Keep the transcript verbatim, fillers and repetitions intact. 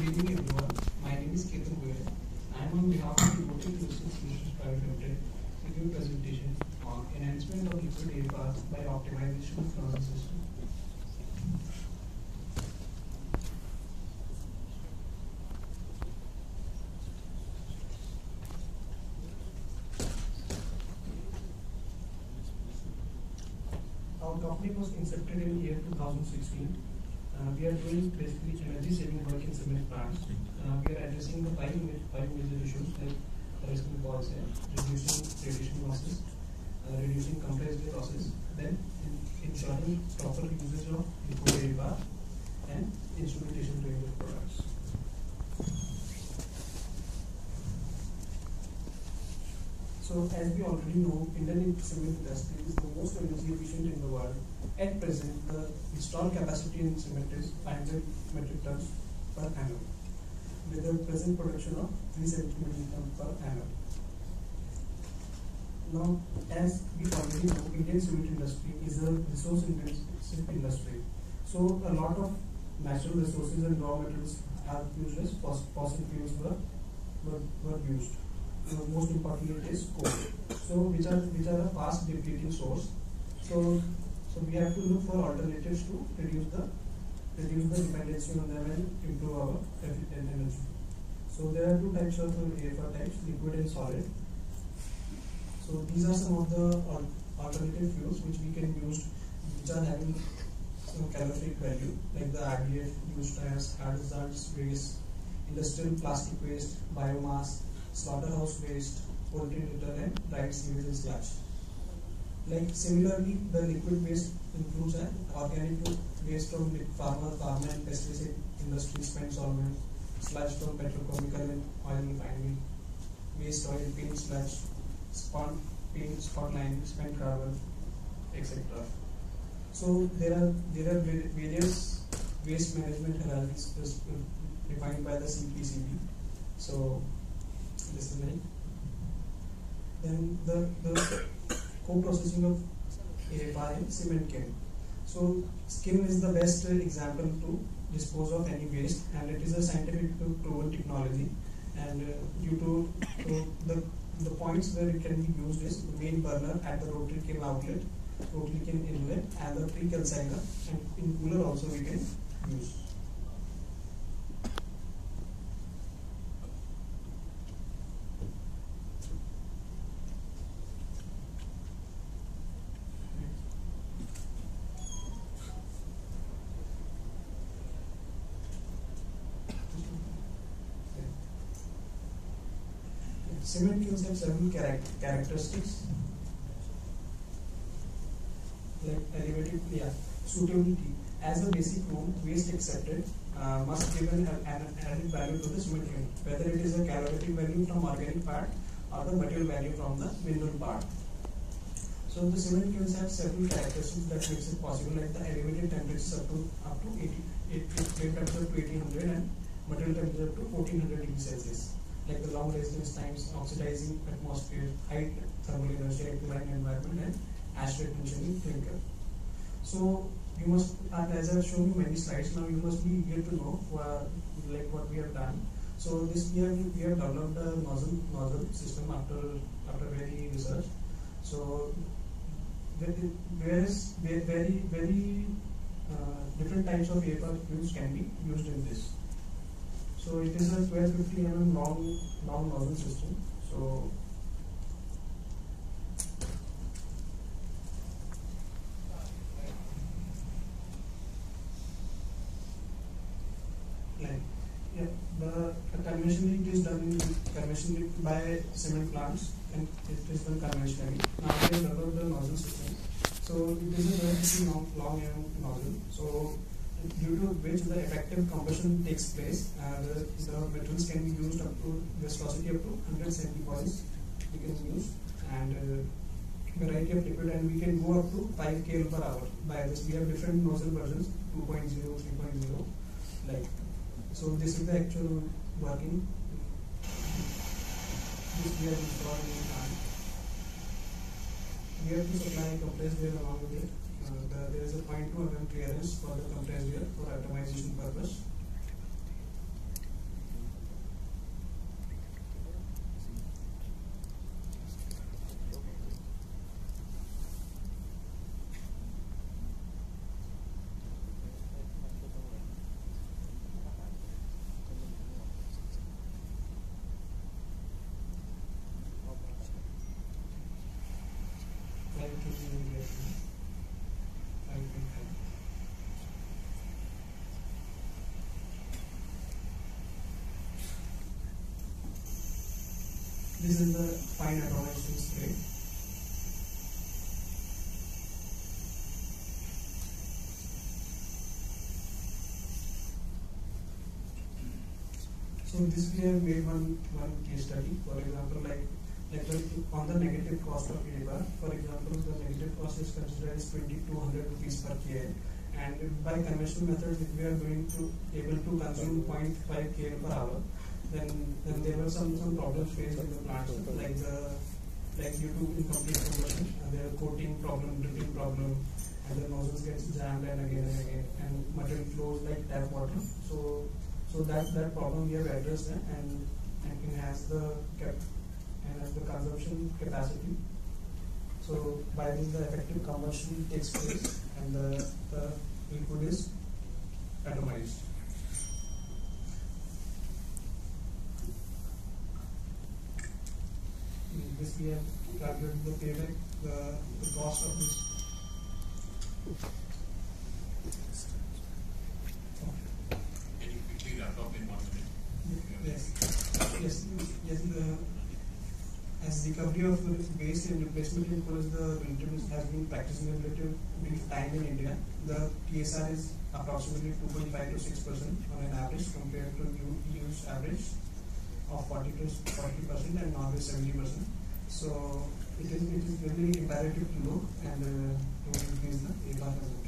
evening everyone. My name is Ketan Goyal. I am on behalf of the Thermal Substitution Solutions Private Limited to give a presentation on enhancement of liquid A F R by optimization of nozzle system. Our company was incepted in year two thousand sixteen. Uh, we are doing basically energy saving work in cement plants. Uh, we are addressing the five, five major issues like risk policy, reducing radiation losses, uh, reducing compressed air losses, then in, ensuring proper usage of liquid A F R and instrumentation range of products. So as we already know, Indian cement industry is the most energy efficient in the world. At present, the installed capacity in cement is five hundred metric tons per annum, with a present production of three hundred seventy million tons per annum. Now, as we already know, Indian cement industry is a resource-intensive industry. So a lot of natural resources and raw materials are used as fossil fuels were, were, were used. Uh, most importantly, it is coal. So which are which are a fast depleting source. So so we have to look for alternatives to reduce the reduce the dependency on them and improve our efficient energy. So there are two types of A F R types: liquid and solid. So these are some of the alternative fuels which we can use, which are having some calorific value, like the R D F used as hazardous waste, industrial plastic waste, biomass, slaughterhouse waste, poultry litter, and dried sewage and sludge. Like similarly, the liquid waste includes an organic waste from farmer, farmer and pesticide industry, spent solvent, sludge from petrochemical and oil refinery, waste oil, paint sludge, spot paint, spot lining, spent carbon, et cetera. So there are there are various waste management hierarchies defined by the C P C B. So this is many. Then the, the co-processing of A F R in cement kiln. So kiln is the best example to dispose of any waste, and it is a scientific proven technology. And uh, due to uh, the the points where it can be used is the main burner at the rotary kiln outlet, rotary kiln inlet, and the pre-calciner, and in cooler also we can use. Cement kilns have several charac characteristics, like elevated, yeah, suitability. As a basic rule, waste accepted uh, must give an, an added value to the cement kiln, whether it is a calorific value from organic part or the material value from the mineral part. So the cement kilns have several characteristics that makes it possible, like the elevated temperatures up to up to eighty, flame temperature to eighteen hundred and material temperature to fourteen hundred degrees Celsius. Like the long residence times, oxidizing atmosphere, high thermal energy, alkaline environment, and ash retention in clinker. So you must, and as I've shown you many slides now, you must be eager to know uh, like what we have done. So this we have we have developed a nozzle nozzle system after after very research. So there is very very uh, different types of A F R fuels can be used in this. So it is a twelve fifty millimeter long long nozzle system. So like yeah, the, the conventionally it is done conventionally by cement plants, and it is done conventionally. Now we have developed the nozzle system. So it is a twelve fifty long long nozzle. So due to which the effective combustion takes place, uh, the, the materials can be used up to viscosity up to one hundred seventy points we can use, and uh, variety of liquid, and we can go up to five K L per hour. By this we have different nozzle versions, two point zero, three point zero, like. So this is the actual working. This we have installed in the plant. We have to supply compressed air along with it. Uh, the, there is a zero point two millimeter clearance for the compressed air for atomization purpose. here. five point five. This is the fine atomization spray. So this we have made one one case study. For example, like like the, on the negative cost of A F R, for example, the negative cost is considered as twenty-two hundred rupees per kilo, and by conventional methods, if we are going to able to consume zero point five kilo per hour, then then there were some some problems faced in the plant, like the like due to incomplete combustion, and there are coating problem, dripping problem, and the nozzles gets jammed and again and again, and material flows like tap water. So so that that problem we have addressed that, and and enhance the cap enhance the consumption capacity. So by this the effective combustion takes place and the, the liquid is atomized. In this we have calculated the payback, the, the cost of this. Can you quickly wrap up in one minute? Yes, yes, yes. The, as recovery of waste and replacement in coal is the relative has been practiced in a relative brief time in India. The T S R is approximately two point five to six percent on an average compared to E U's average of forty to forty percent and Norway seventy percent. So it is it is really imperative to look and uh, to increase the A F R.